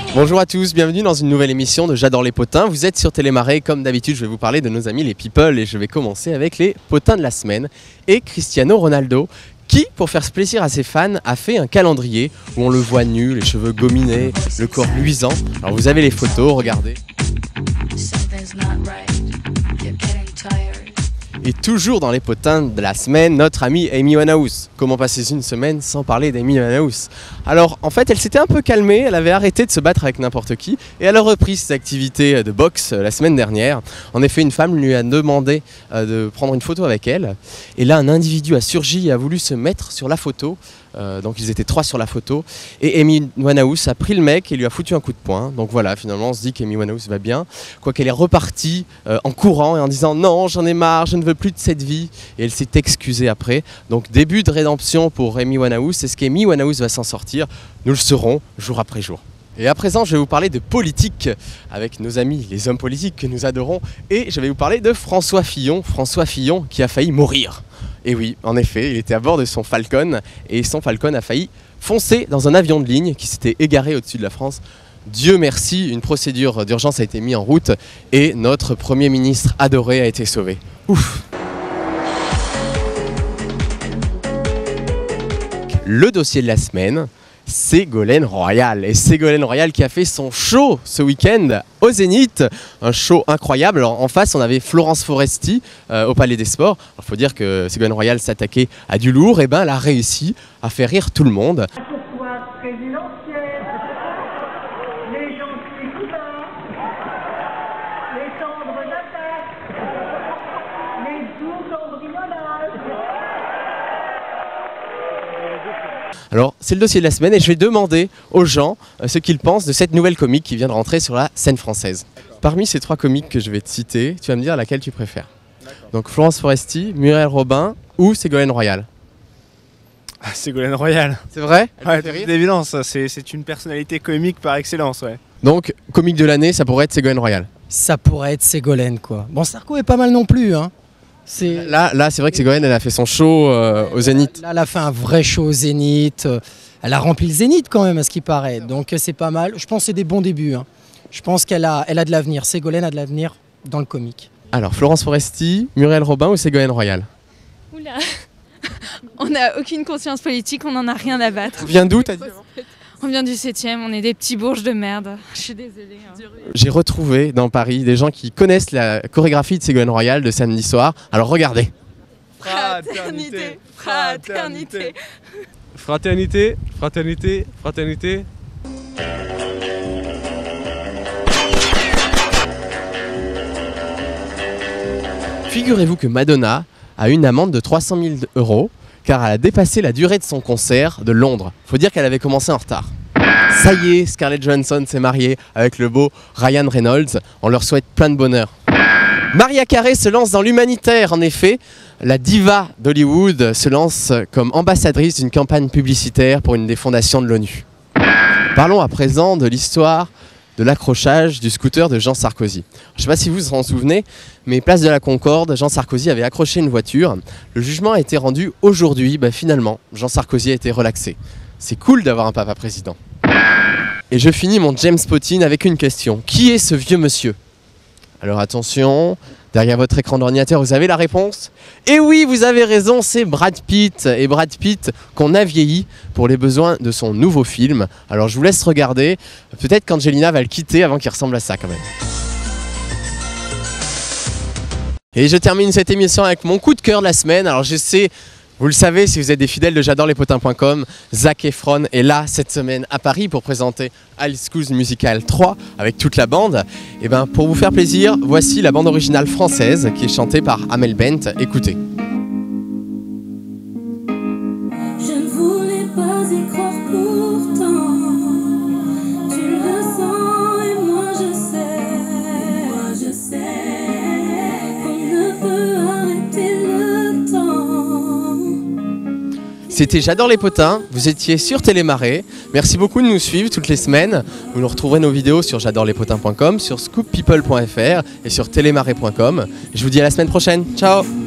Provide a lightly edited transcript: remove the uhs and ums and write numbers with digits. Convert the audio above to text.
Bonjour à tous, bienvenue dans une nouvelle émission de J'adore les potins. Vous êtes sur Télémarais, comme d'habitude je vais vous parler de nos amis les people et je vais commencer avec les potins de la semaine et Cristiano Ronaldo qui, pour faire plaisir à ses fans, a fait un calendrier où on le voit nu, les cheveux gominés, le corps luisant. Alors vous avez les photos, regardez. Et toujours dans les potins de la semaine, notre amie Amy Winehouse. Comment passer une semaine sans parler d'Amy Winehouse? Alors en fait elle s'était un peu calmée, elle avait arrêté de se battre avec n'importe qui et elle a repris ses activités de boxe la semaine dernière. En effet une femme lui a demandé de prendre une photo avec elle et là un individu a surgi et a voulu se mettre sur la photo. Donc ils étaient 3 sur la photo et Amy Winehouse a pris le mec et lui a foutu un coup de poing. Donc voilà, finalement on se dit qu'Amy Winehouse va bien, quoiqu'elle est repartie en courant et en disant non, j'en ai marre, je ne veux plus de cette vie, et elle s'est excusée après. Donc début de rédemption pour Amy Winehouse. Est-ce qu'Amy Winehouse va s'en sortir? Nous le saurons jour après jour. Et à présent, je vais vous parler de politique avec nos amis, les hommes politiques que nous adorons. Et je vais vous parler de François Fillon qui a failli mourir. Et oui, en effet, il était à bord de son Falcon et son Falcon a failli foncer dans un avion de ligne qui s'était égaré au-dessus de la France. Dieu merci, une procédure d'urgence a été mise en route et notre Premier ministre adoré a été sauvé. Ouf! Le dossier de la semaine, Ségolène Royal. Et Ségolène Royal qui a fait son show ce week-end au Zénith. Un show incroyable. Alors en face, on avait Florence Foresti au Palais des Sports. Il faut dire que Ségolène Royal s'attaquait à du lourd. Et ben, elle a réussi à faire rire tout le monde. Pourquoi présidentielle? Les gentils cousins, les tendres attaques, les doux cambriolages. Alors c'est le dossier de la semaine et je vais demander aux gens ce qu'ils pensent de cette nouvelle comique qui vient de rentrer sur la scène française. Parmi ces 3 comiques que je vais te citer, tu vas me dire laquelle tu préfères. Donc Florence Foresti, Muriel Robin ou Ségolène Royal? Ségolène Royal. C'est vrai? Ouais, d'évidence, c'est une personnalité comique par excellence, ouais. Donc comique de l'année, ça pourrait être Ségolène Royal. Ça pourrait être Ségolène, quoi. Bon, Sarko est pas mal non plus, hein. Là c'est vrai que Ségolène, elle a fait son show au Zénith. Là, elle a fait un vrai show au Zénith. Elle a rempli le Zénith quand même, à ce qui paraît. Donc c'est pas mal. Je pense que c'est des bons débuts, hein. Je pense qu'elle a de l'avenir. Ségolène a de l'avenir dans le comique. Alors, Florence Foresti, Muriel Robin ou Ségolène Royal? Oula, on n'a aucune conscience politique, on n'en a rien à battre. On vient d'où, t'as dit? On vient du 7e, on est des petits bourges de merde. Je suis désolée. Hein. J'ai retrouvé dans Paris des gens qui connaissent la chorégraphie de Ségolène Royal de samedi soir. Alors regardez. Fraternité, fraternité. Fraternité, fraternité, fraternité. Figurez-vous que Madonna a une amende de 300 000 € car elle a dépassé la durée de son concert de Londres. Faut dire qu'elle avait commencé en retard. Ça y est, Scarlett Johansson s'est mariée avec le beau Ryan Reynolds. On leur souhaite plein de bonheur. Mariah Carey se lance dans l'humanitaire. En effet, la diva d'Hollywood se lance comme ambassadrice d'une campagne publicitaire pour une des fondations de l'ONU. Parlons à présent de l'histoire de l'accrochage du scooter de Jean Sarkozy. Je ne sais pas si vous vous en souvenez, mais place de la Concorde, Jean Sarkozy avait accroché une voiture. Le jugement a été rendu aujourd'hui. Finalement, Jean Sarkozy a été relaxé. C'est cool d'avoir un papa président. Et je finis mon James Potting avec une question. Qui est ce vieux monsieur? Alors attention, derrière votre écran d'ordinateur, vous avez la réponse. Et oui, vous avez raison, c'est Brad Pitt. Et Brad Pitt qu'on a vieilli pour les besoins de son nouveau film. Alors je vous laisse regarder. Peut-être qu'Angelina va le quitter avant qu'il ressemble à ça quand même. Et je termine cette émission avec mon coup de cœur de la semaine. Alors je sais, vous le savez, si vous êtes des fidèles de j'adorelespotins.com, Zac Efron est là cette semaine à Paris pour présenter High School Musical 3 avec toute la bande. Et pour vous faire plaisir, voici la bande originale française qui est chantée par Amel Bent. Écoutez. Je ne voulais pas y croire pourtant. Tu le sens et moi je sais qu'on ne peut arrêter le temps. C'était J'adore les potins, vous étiez sur Télémarais. Merci beaucoup de nous suivre toutes les semaines. Vous nous retrouverez nos vidéos sur j'adorelespotins.com, sur scooppeople.fr et sur télémarais.com. Je vous dis à la semaine prochaine. Ciao!